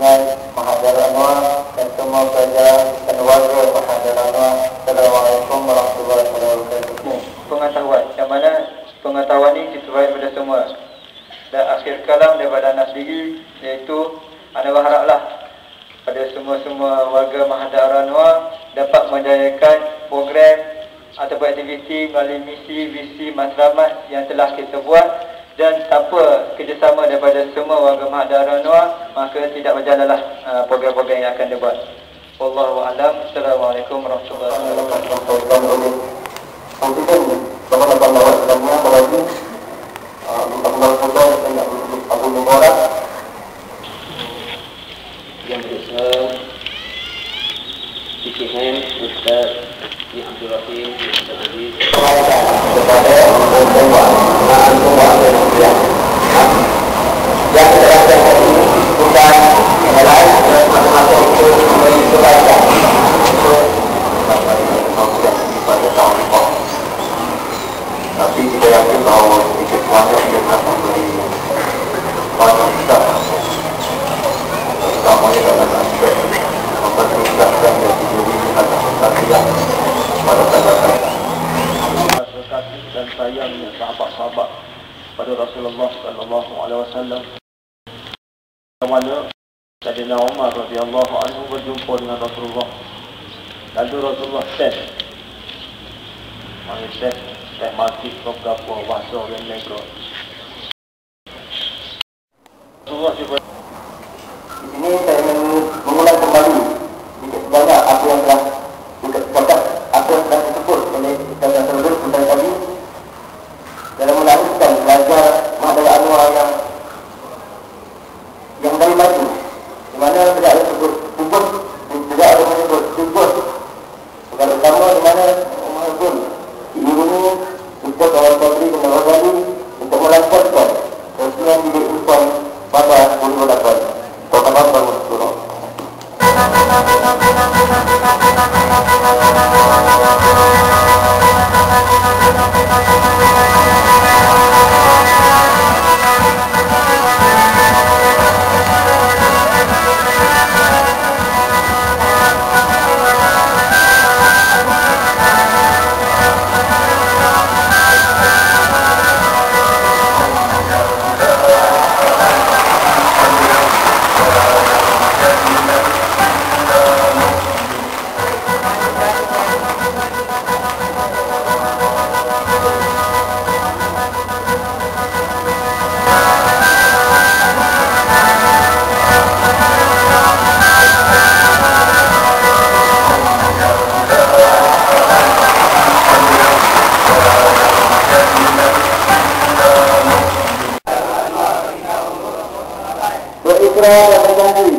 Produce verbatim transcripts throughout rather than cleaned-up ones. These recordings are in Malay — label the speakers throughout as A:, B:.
A: pimpinan Mahadara Anwar dan semua pelajar dan warga Mahadara Anwar. Assalamualaikum warahmatullahi wabarakatuh. Pengetahuan, yang mana pengetahuan ini dituai kepada semua. Dan akhir kalam daripada anak sendiri, iaitu anda berharaplah pada semua-semua warga Mahadara Anwar dapat menjayakan program ataupun aktiviti melalui misi, visi, matlamat yang telah kita buat. Dan tanpa kerjasama daripada semua warga Mahadara Anwar, maka tidak berjalanlah uh, program-program yang akan dibuat. Wallahu a'lam. Assalamualaikum warahmatullahi wabarakatuh.
B: Yang besar Dikhihan Ustaz Ni Abdul Rahim Ustaz Aziz kepada semua semua yang yang terasa ini bukan yang lain masa-masa itu memberi kebaikan pada tahun ini. Tapi kita yakin bahawa sedikit banyak dia akan memberi banyak besar utamanya dalam aspek mempertingkatkan dan diri atas kesatuan pada sahabat dan sayangnya sahabat-sahabat pada Rasulullah sallallahu alaihi wasallam. Mana Sayyidina Umar radhiyallahu anhu berjumpa dengan Rasulullah. Lalu Rasulullah tes. Mana tes? Tes mati beberapa bahasa orang negara. Rasulullah cuba. Di sini saya ingin mengulang kembali sedikit banyak apa yang telah dikatakan, apa yang telah disebut oleh Ustaz Abdul Rahim tadi dalam melanjutkan belajar Mahadara Anwar yang yang dari maju, di mana tidak ada sebut tubuh, tidak ada menyebut tubuh. Bukan utama di mana menghubung diiringi untuk kawan Fadli dan Ghazali untuk melancarkan resian bilik Usman pada sepuluh lapan. Kota-kota bermusuh. Berikrar dan berjanji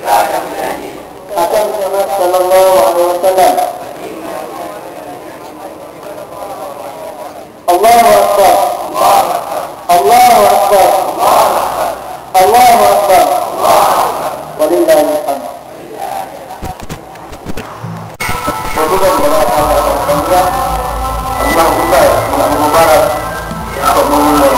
B: akan Muhammad sallallahu alaihi wasallam. Allahu Akbar. Allahu Akbar. Allahu Akbar. Walillahil hamd. Kemudian kepada Allah sekalian, Allah Mubarak, Allah Mubarak untuk memulai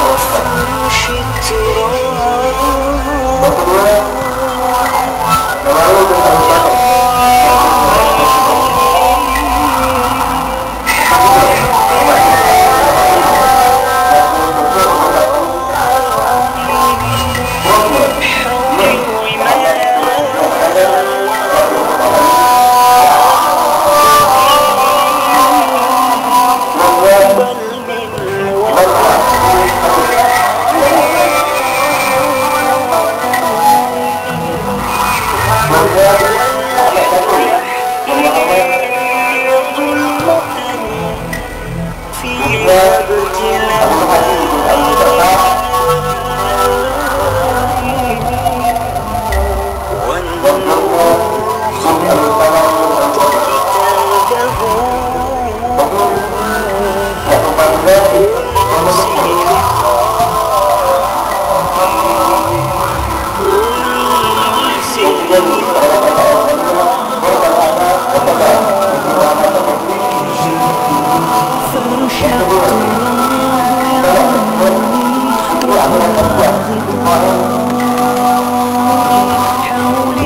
B: حولي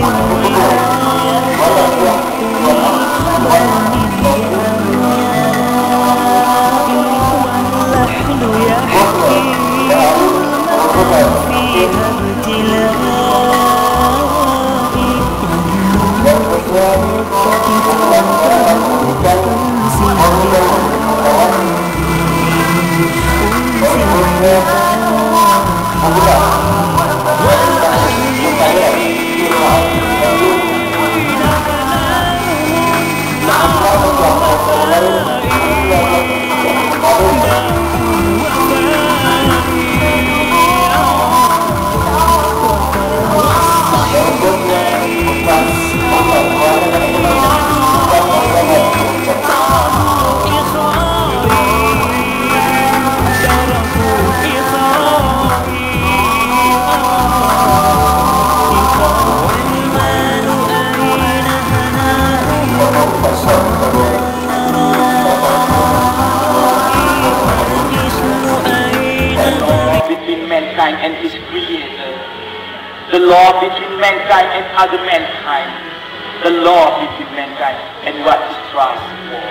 C: mankind and other mankind, the law between mankind and what it strives for.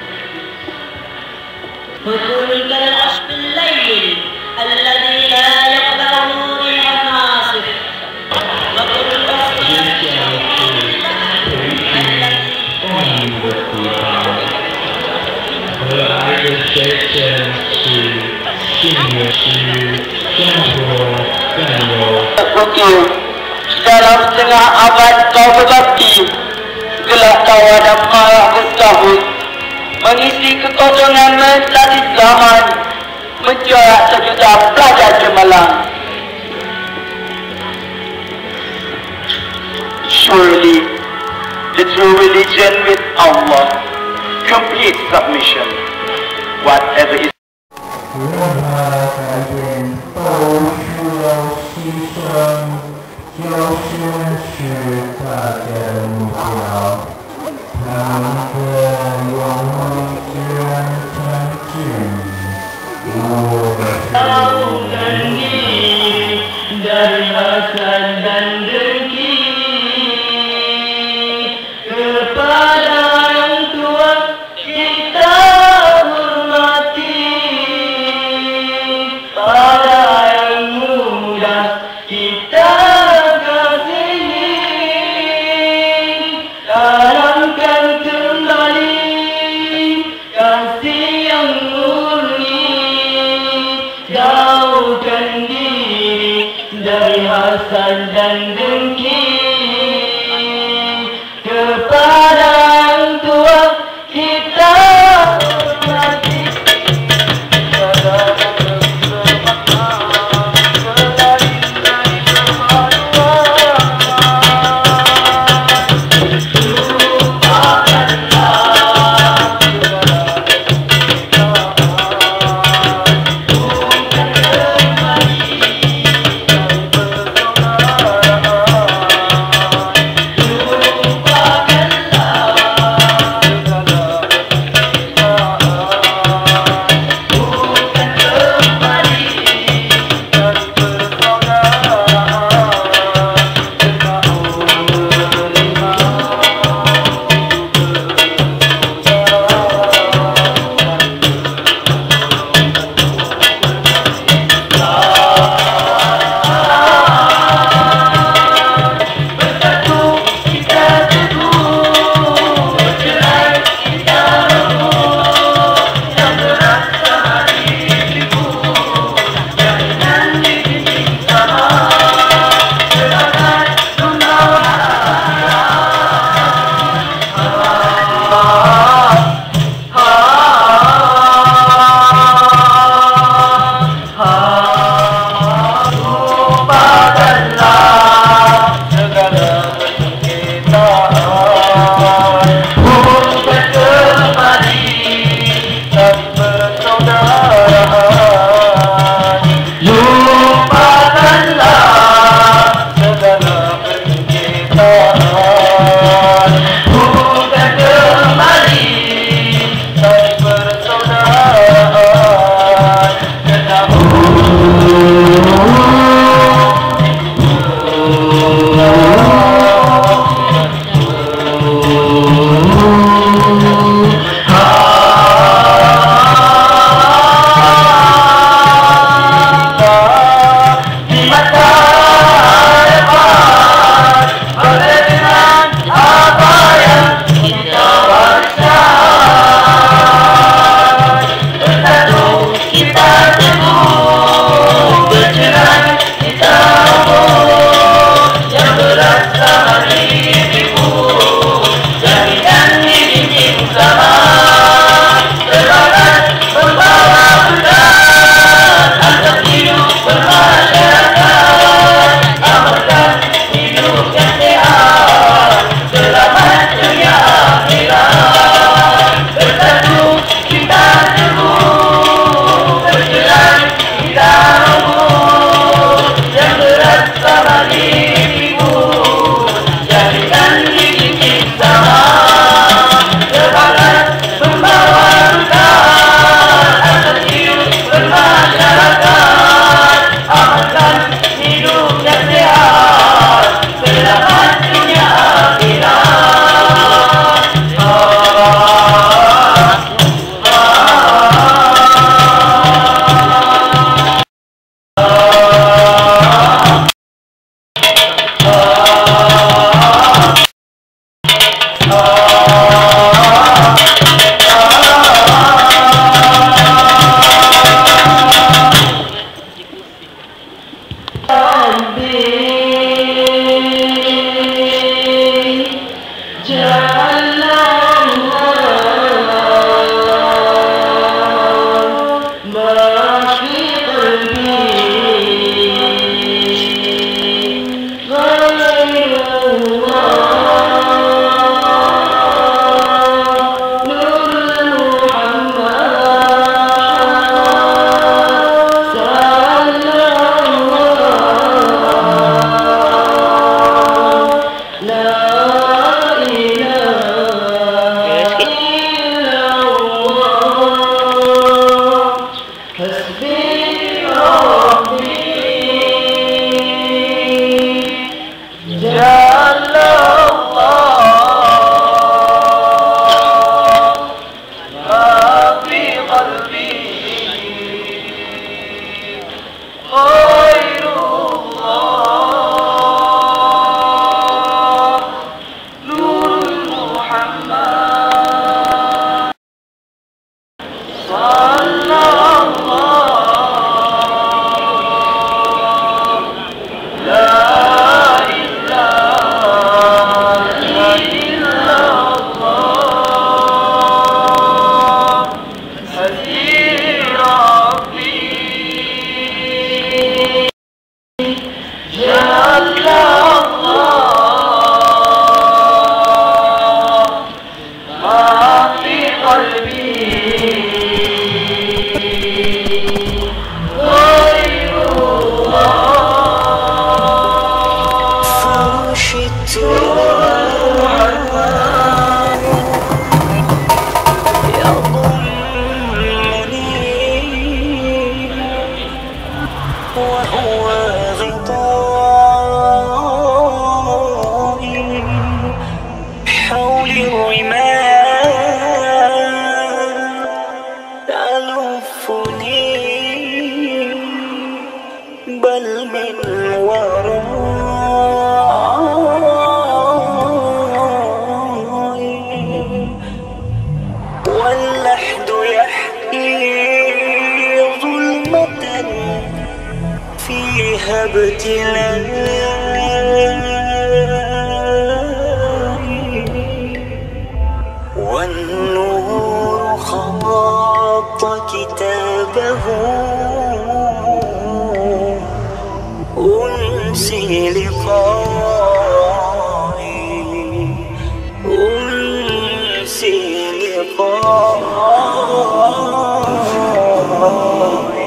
D: حكم كالعشب الليل الذي لا يقبله ريح عاصف وكل dalam setengah abad kau berbakti, gelap tawa dan marah bertahun, mengisi kekosongan melati zaman, mencorak sejuta pelajar cemerlang. Surely, the true religion with Allah, complete submission, whatever is. Dari hasad dan dengki kepada yang tua kita hormati, pada yang muda kita kasihi, tanamkan kembali kasih yang murni, jauhkan diri dari hasad dan dengki kepada yang tua kita hormati. وهو غطائي حولي الرمال تلفني بل من ورائي واللحد يحكي ظلمة فيها ابتلائي والنور خط كتابه أنسي لقائي أنسي لقائي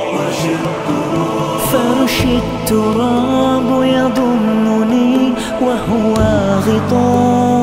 D: فرش التراب يضمني وهو غطاء